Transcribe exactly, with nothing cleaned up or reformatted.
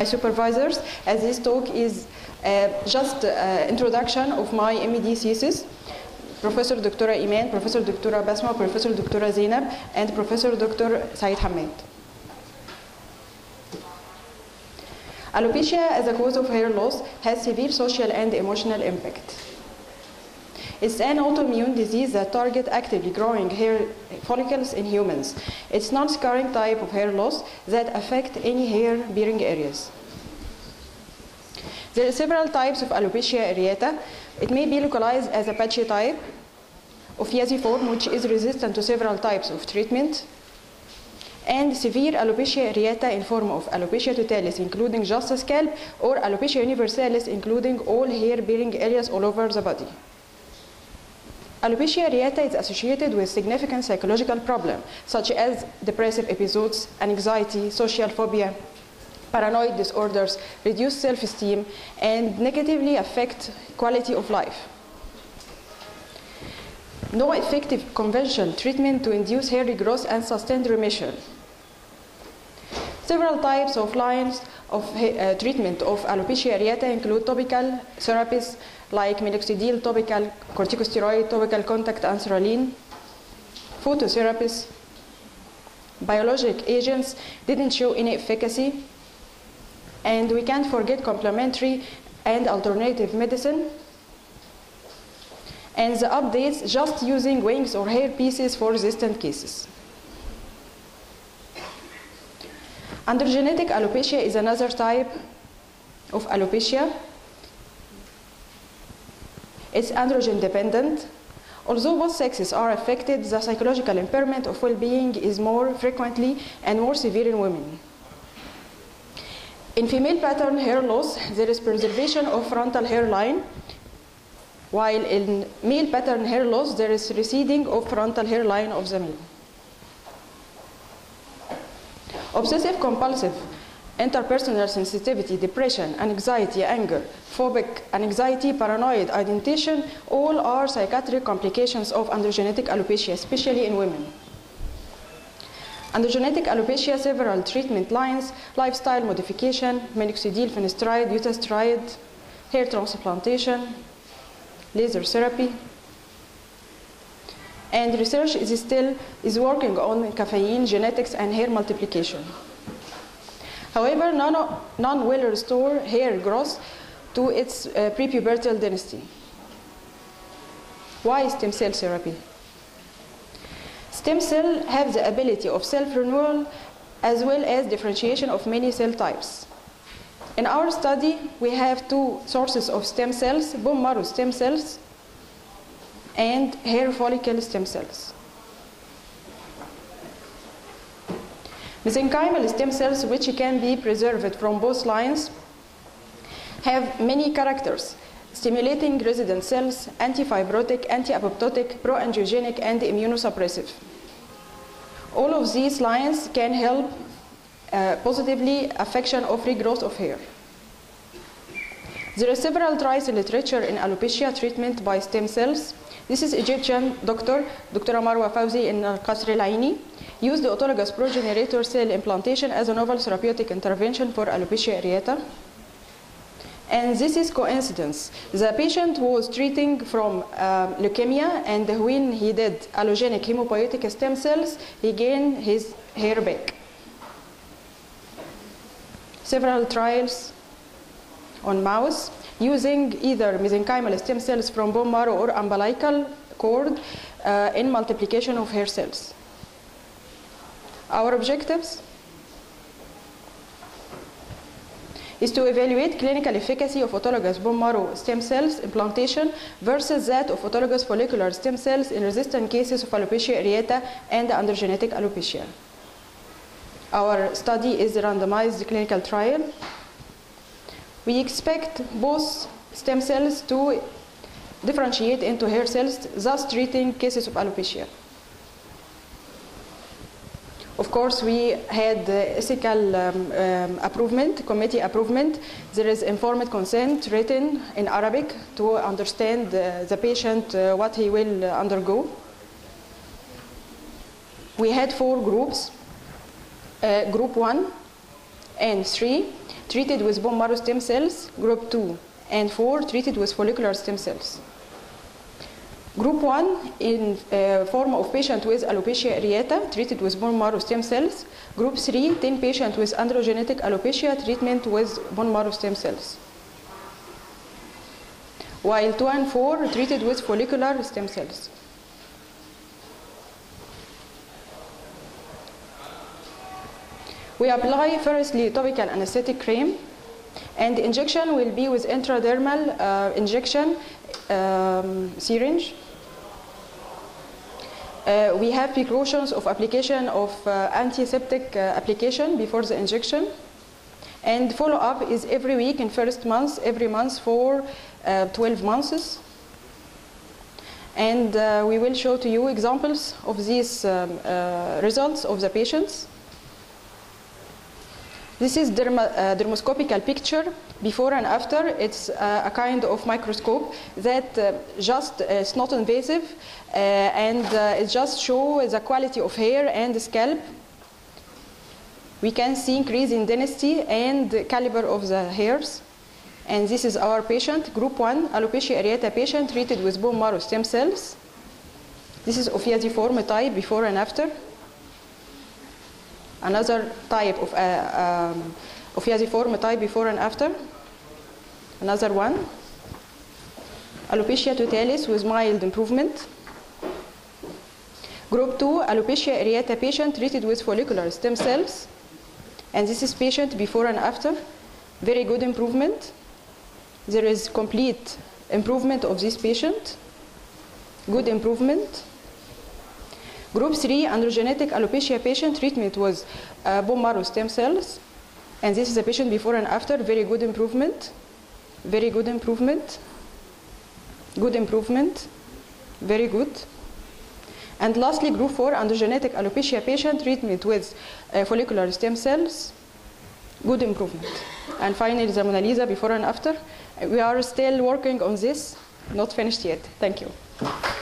supervisors, as this talk is uh, just uh, introduction of my M E D thesis. Professor Doctor Iman, Professor Doctor Basma, Professor Doctor Zainab, and Professor Doctor Saeed Hamad. Alopecia as a cause of hair loss has severe social and emotional impact. It's an autoimmune disease that targets actively growing hair follicles in humans. It's non-scarring type of hair loss that affect any hair-bearing areas. There are several types of alopecia areata. It may be localized as a patchy type of Yaziform, which is resistant to several types of treatment, and severe alopecia areata in form of alopecia totalis, including just the scalp, or alopecia universalis, including all hair-bearing areas all over the body. Alopecia areata is associated with significant psychological problems, such as depressive episodes, anxiety, social phobia, paranoid disorders, reduced self-esteem, and negatively affect quality of life. No effective conventional treatment to induce hair regrowth and sustained remission. Several types of lines of uh, treatment of alopecia areata include topical therapies like minoxidil, topical corticosteroid, topical contact anthraline, phototherapies. Biologic agents didn't show any efficacy, and we can't forget complementary and alternative medicine, and the updates just using wings or hair pieces for resistant cases. Androgenetic alopecia is another type of alopecia. It's androgen dependent. Although both sexes are affected, the psychological impairment of well-being is more frequently and more severe in women. In female pattern hair loss, there is preservation of frontal hairline, while in male pattern hair loss, there is receding of frontal hairline of the male. Obsessive compulsive, interpersonal sensitivity, depression, anxiety, anger, phobic anxiety, paranoid ideation, all are psychiatric complications of androgenetic alopecia, especially in women. Androgenetic alopecia, several treatment lines: lifestyle modification, minoxidil, finasteride, dutasteride, hair transplantation, laser therapy. And research is still is working on caffeine, genetics, and hair multiplication. However, none, none will restore hair growth to its uh, prepubertal density. Why stem cell therapy? Stem cells have the ability of self-renewal as well as differentiation of many cell types. In our study, we have two sources of stem cells: bone marrow stem cells and hair follicle stem cells. Mesenchymal stem cells, which can be preserved from both lines, have many characters: stimulating resident cells, anti-fibrotic, anti-apoptotic, pro-angiogenic, and immunosuppressive. All of these lines can help uh, positively affection of regrowth of hair. There are several trials in literature in alopecia treatment by stem cells. This is Egyptian doctor, Doctor Marwa Fawzi in Qasr al-Aini, used the autologous progenerator cell implantation as a novel therapeutic intervention for alopecia areata. And this is coincidence. The patient was treating from uh, leukemia, and when he did allogenic hemopoietic stem cells, he gained his hair back. Several trials on mouse using either mesenchymal stem cells from bone marrow or umbilical cord uh, in multiplication of hair cells. Our objectives is to evaluate clinical efficacy of autologous bone marrow stem cells implantation versus that of autologous follicular stem cells in resistant cases of alopecia areata and androgenetic alopecia. Our study is a randomized clinical trial. We expect both stem cells to differentiate into hair cells, thus treating cases of alopecia. Of course, we had uh, ethical um, um, approval, committee approval. There is informed consent written in Arabic to understand uh, the patient uh, what he will uh, undergo. We had four groups, uh, group one and three. treated with bone marrow stem cells. Group two and four treated with follicular stem cells. Group one in uh, form of patient with alopecia areata treated with bone marrow stem cells. Group three, ten patient with androgenetic alopecia treatment with bone marrow stem cells. While two and four treated with follicular stem cells. We apply firstly topical anesthetic cream, and injection will be with intradermal uh, injection um, syringe. Uh, we have precautions of application of uh, antiseptic uh, application before the injection. And follow-up is every week in first month, every month for uh, twelve months. And uh, we will show to you examples of these um, uh, results of the patients. This is derma, uh, dermoscopical picture before and after. It's uh, a kind of microscope that uh, just uh, it's not invasive uh, and uh, it just shows the quality of hair and the scalp. We can see increase in density and caliber of the hairs. And this is our patient, group one, alopecia areata patient treated with bone marrow stem cells. This is ophiaciform type before and after. Another type of uh, um, ophiaciform type before and after. Another one. Alopecia totalis with mild improvement. Group two, alopecia areata patient treated with follicular stem cells. And this is patient before and after. Very good improvement. There is complete improvement of this patient. Good improvement. Group three, androgenetic alopecia patient treatment was uh, bone marrow stem cells. And this is a patient before and after. Very good improvement. Very good improvement. Good improvement. Very good. And lastly, group four, androgenetic alopecia patient treatment with uh, follicular stem cells. Good improvement. And finally, the Mona Lisa before and after. We are still working on this. Not finished yet. Thank you.